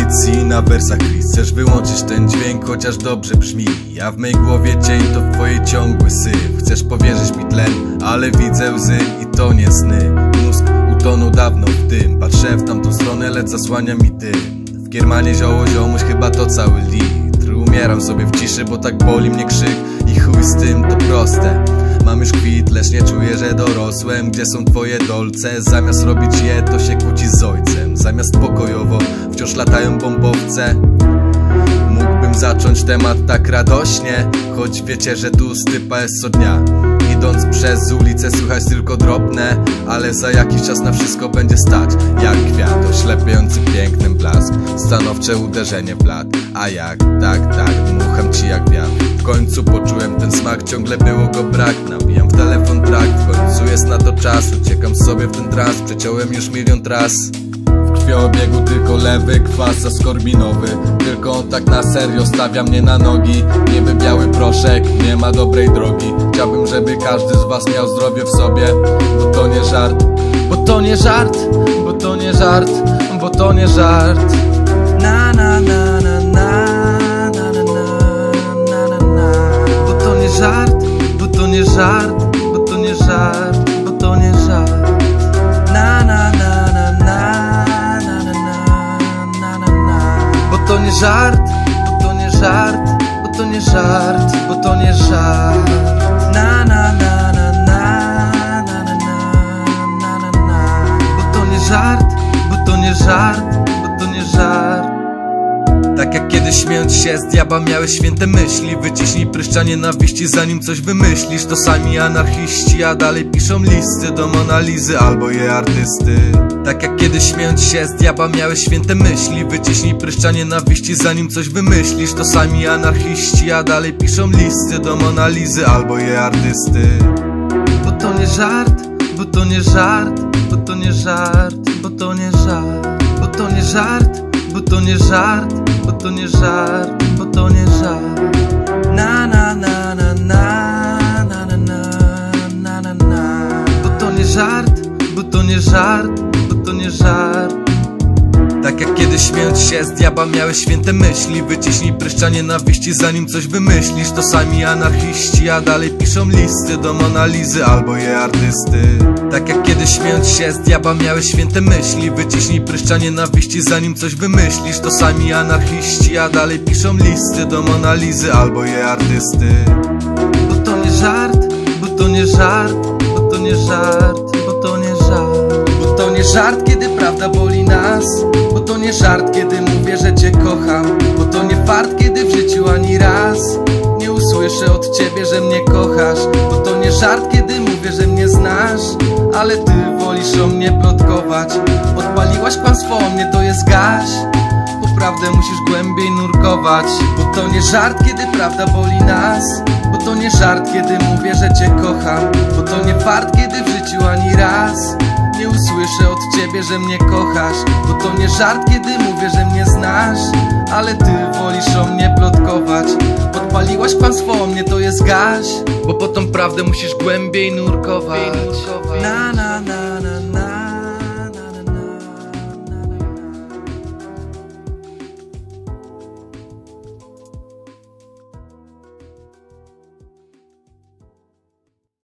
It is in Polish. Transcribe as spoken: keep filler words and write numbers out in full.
C na wersach Chris. Chcesz wyłączyć ten dźwięk, chociaż dobrze brzmi. Ja w mej głowie cień to w twojej ciągły syf. Chcesz powierzyć mi tlen, ale widzę łzy i to nie sny. Mózg utonął dawno w tym. Patrzę w tamtą stronę, lecz zasłania mi dym. W Kiermanie zioło ziomuś, chyba to cały litr. Umieram sobie w ciszy, bo tak boli mnie krzyk. I chuj z tym, to proste. Mam już kwit, lecz nie czuję, że dorosłem. Gdzie są twoje dolce? Zamiast robić je, to się kłóci z ojcem. Zamiast pokojowo, wciąż latają bombowce. Mógłbym zacząć temat tak radośnie, choć wiecie, że tu stypa jest co dnia. Idąc przez ulicę słychać tylko drobne, ale za jakiś czas na wszystko będzie stać. Jak kwiat oślepiający pięknym blask, stanowcze uderzenie w lat. A jak, tak, tak, dmucham ci jak wiatr. W końcu poczułem ten smak, ciągle było go brak. Nabijam w telefon track, w końcu jest na to czas. Uciekam sobie w ten trans, przeciąłem już milion tras. W krwiobiegu tylko lewy kwas askorbinowy. Tylko on tak na serio stawia mnie na nogi. Niby biały proszek, nie ma dobrej drogi. Chciałbym, żeby każdy z was miał zdrowie w sobie. Bo to nie żart, bo to nie żart, bo to nie żart, bo to nie żart. Na na na na na na na na na na. Bo to nie żart, bo to nie żart, bo to nie żart, bo to nie żart. Na na na na na na na na na na. Bo to nie żart, bo to nie żart, bo to nie żart, bo to nie żart. Na na na na na na na na na na. Bo to nie żart, bo to nie żart, bo to nie żart. Tak jak kiedyś śmiejąc się z diabła miałeś święte myśli. Wyciśnij pryszcza nienawiści zanim coś wymyślisz. To sami anarchiści, a dalej piszą listy do Monalizy albo je artysty. Tak jak kiedyś śmiejąc się z diabła miałeś święte myśli. Wyciśnij pryszcza nienawiści zanim coś wymyślisz. To sami anarchiści, a dalej piszą listy do Monalizy albo je artysty. Bo to nie żart, bo to nie żart, bo to nie żart, bo to nie żart, bo to nie żart, bo to nie żart, bo to nie żart, bo to nie żart. Na na na na na na na na na na. Bo to nie żart, bo to nie żart, bo to nie żart. Tak jak kiedyś śmiejąc się z diabła miałeś święte myśli. Wyciśnij pryszcza nienawiści zanim coś wymyślisz. To sami anarchiści, a dalej piszą listy do Monalizy albo je artysty. Tak jak kiedyś śmiejąc się z diabła miałeś święte myśli. Wyciśnij pryszcza nienawiści zanim coś wymyślisz. To sami anarchiści, a dalej piszą listy do Monalizy albo je artysty. Bo to nie żart, bo to nie żart, bo to nie żart, bo to nie żart. Bo to nie żart, kiedy prawda boli nas. Bo to nie żart, kiedy mówię, że cię kocham. Bo to nie fart, kiedy w życiu ani raz nie usłyszę od ciebie, że mnie kochasz. Bo to nie żart, kiedy mówię, że mnie znasz, ale ty wolisz o mnie plotkować. Odpaliłaś kłamstwo o mnie, to jest gaś. Po prawdę musisz głębiej nurkować. Bo to nie żart, kiedy prawda boli nas. Bo to nie żart, kiedy mówię, że cię kocham. Bo to nie fart, kiedy w życiu ani raz nie usłyszę od ciebie, że mnie kochasz. Bo to nie żart, kiedy mówię, że mnie znasz, ale ty wolisz o mnie plotkować. Odpaliłaś kłamstwo o mnie, to jest gaś. Bo po tą prawdę musisz głębiej nurkować. Na na na na.